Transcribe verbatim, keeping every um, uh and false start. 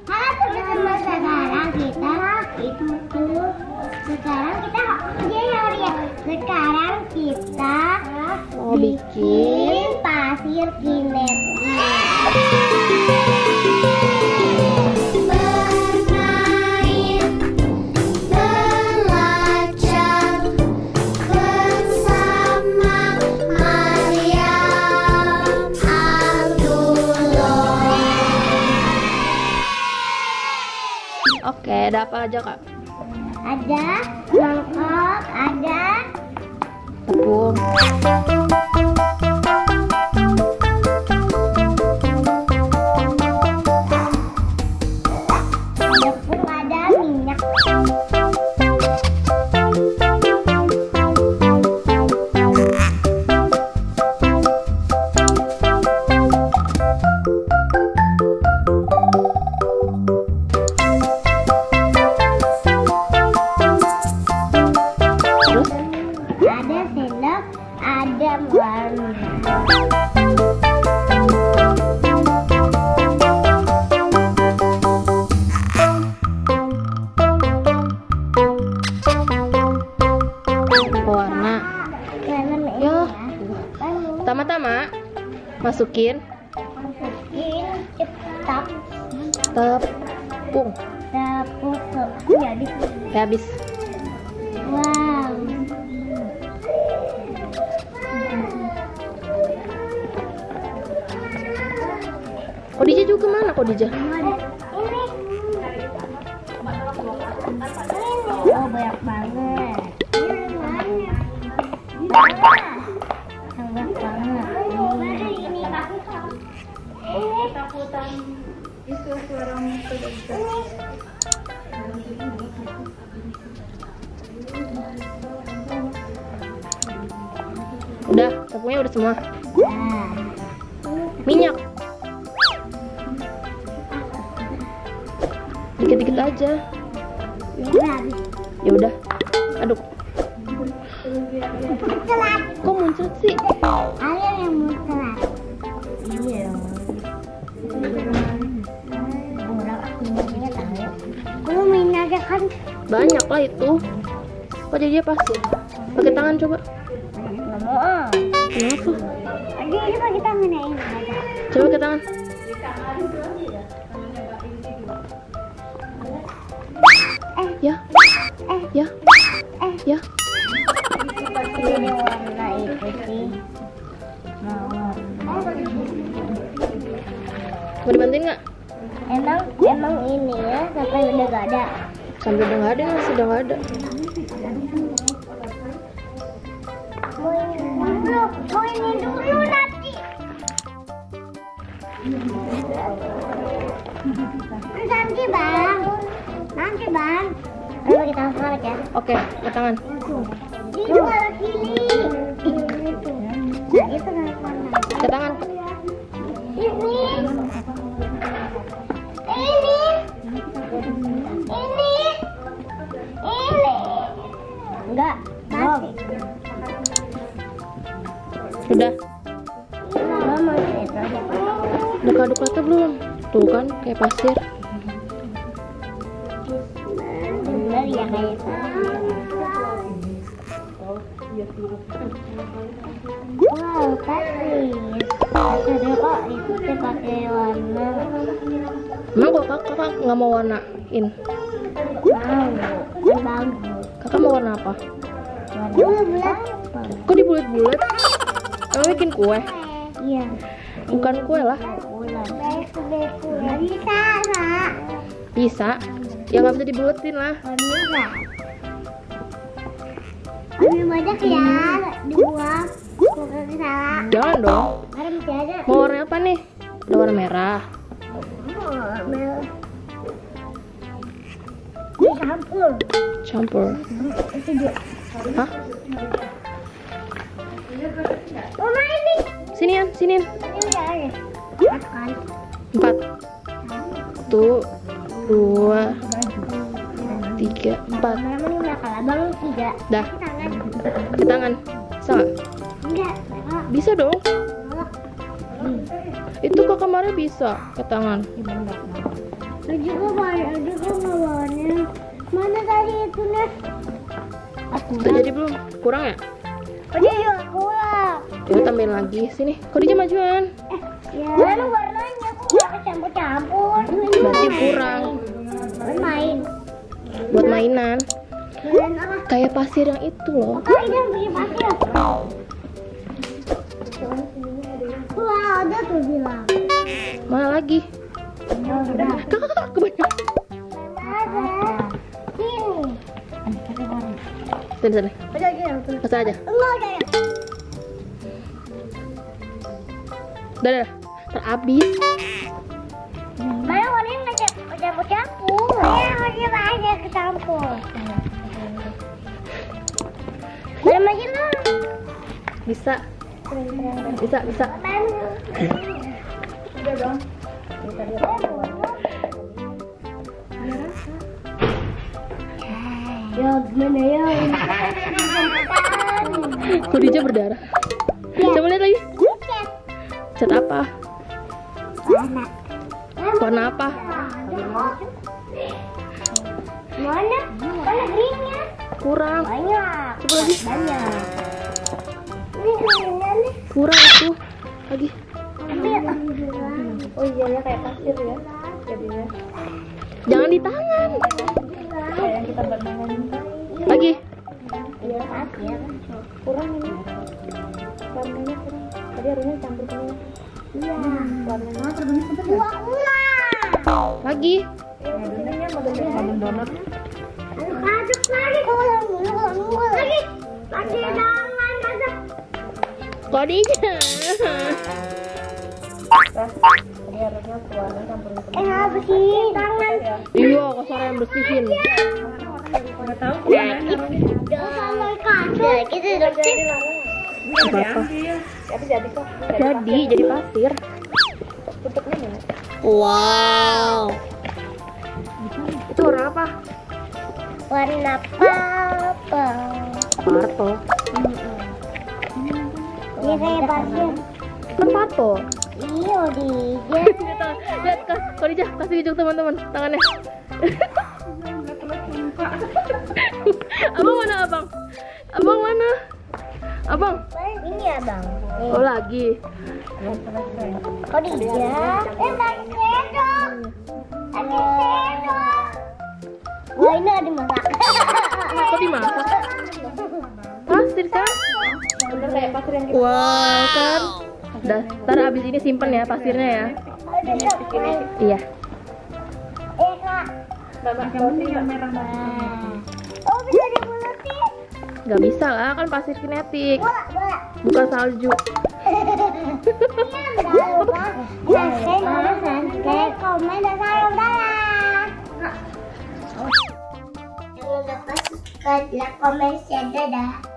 Halo teman-teman, sekarang kita itu tuh sekarang kita dia ya sekarang kita mau bikin pasir kinetik. Oke, ada apa aja kak? Ada mangkok, ada Tepung. tepung, ada minyak. Ada sendok, ada warna. Warna. Ya. Pertama-tama masukin Masukin cetak tepung. tepung jadi. Ya, habis. Wow. Kodija juga mana Kodija? Ini. Oh, banyak banget. Banyak banget. Ini. Takutan itu orang Udah, tepungnya udah semua. Nah. Minyak. Dikit-dikit aja. Ya udah. Aduk. Telat. Kok muncul sih? Ayo yang mau telat. Iya. Kurang aku minyak tahu. Kalau minyak kan Banyak lah itu. Kok jadi dia pasir? Pakai tangan coba. nggak mau. Kenapa? Aduh, ini pakai tangan ya ini. Coba pakai tangan. Eh, Ya, eh, ya, eh. ya. Ini warna itu sih. Mau. Mau dibantuin nggak? Emang emang ini ya sampai udah gak ada. Sampai udah nggak ada, masih udah nggak ada. Mau ini dulu, mau ini dulu nanti. Nanti bang, nanti bang. Ayo kita tarik ya. Oke, pakai tangan. Ini warna kiri. Nah, itu warna mana? Pakai tangan. Ini. Ini. Ini. Ini. Enggak. Masih. Udah. Mama itu. Udah kaduk rata belum? Tuh kan, kayak pasir. Bener ya kayak itu. Wow, pasir. Ada kok itu teh pakai warna. Emang kok kakak, kakak nggak mau warnain? Mau, kan bagus. Kakak mau warna apa? Warna bulat. Kok dibulet-bulet? Emang bikin kue? Iya. Bukan kue lah. Bulat. Bisa, Kak. Bisa. Ya nggak bisa dibuletin lah. Bisa. Ambil banyak ya, dibuang. Bukan salah. Jangan dong. Ada masih ada. Mau warna apa nih? Ada warna merah. Campur. Campur. Itu dia. Hah? Mama ini. Sinian, sinian. Ini udah ada. Makan. Empat. Satu, dua, tiga, empat. Mama ini udah kalah bang tiga. Dah. Tangan. Ke tangan. Bisa nggak? Enggak. Enggak. Bisa dong. Hmm. Itu ke kamarnya bisa ke tangan. Lu juga banyak juga bawahnya. Mana tadi itu nih? Udah jadi belum? Kurang ya? Oh iya kurang. Coba tambahin lagi. Sini, Khadijah majuan. Ya. Lalu warnanya aku nggak kecampur-campur. Berarti kurang. Bermain. Buat mainan. Main apa? Kayak pasir yang itu loh. Oh ini yang bikin pasir. Wah ada tuh bilang. Mana lagi? Udah. Kakak, kebanyakan. Ada. Ini. Sini, sini. Udah gitu. Pasang aja. Enggak kayak. Udah, udah. Terhabis. Mana warnanya nggak campur-campur? Ya warnanya banyak kecampur. Mana lagi lah? Bisa. Bisa, bisa. Udah dong. Ya gimana ya? Khadijah berdarah. Coba lihat lagi. Cat apa? Warna. Warna apa? Mana? Mana greennya? Kurang. Banyak. Coba lagi. Banyak. Ini greennya nih. Kurang itu. Lagi. Ambil. Oh iya ya kayak pasir ya. Jadinya Jangan di tangan. kayak yang kita bermain. Lagi. Iya pasir. Kurang ini. Warnanya kurang. Tadi harusnya campur semua. Iya. Warnanya Dua ulang. Lagi. ininya model donat. Aduk lagi. Ulang, ulang, ulang. Lagi. Lagi tangan aduk. Khadijah. Tadi harusnya warna campurin semua. Eh apa sih? Tangan. Iya, kasar yang bersihin. Nggak tahu. Sama kaca. Gitu dong. Apa apa? Tapi jadi kok. Jadi, jadi pasir. Tutupnya nih. Wow. Itu warna apa? Warna purple. Purple. Ini kayak pasir. Kan purple. Iya di. Lihat Kak, Khadijah kasih ujung teman-teman tangannya. Abang mana abang? Abang mana? Abang? Ini ya bang. Oh lagi. Oh dia. Eh tadi sendok. Tadi sendok. Wah ini ada masak. Kok dimasak? Pasir kan? Bener kayak pasir yang kita Wow kan? Udah, ntar abis ini simpen ya pasirnya ya. Ada coklat. Iya. Eh kak. Bapak roti yang merah. Oh bisa dibulutin. Gak bisa lah, kan pasir kinetik. Bola bola. Bukan salju. Jangan lupa subscribe, subscribe, komen, dan salam dadah. Jangan lupa subscribe, like, komen, share, dadah.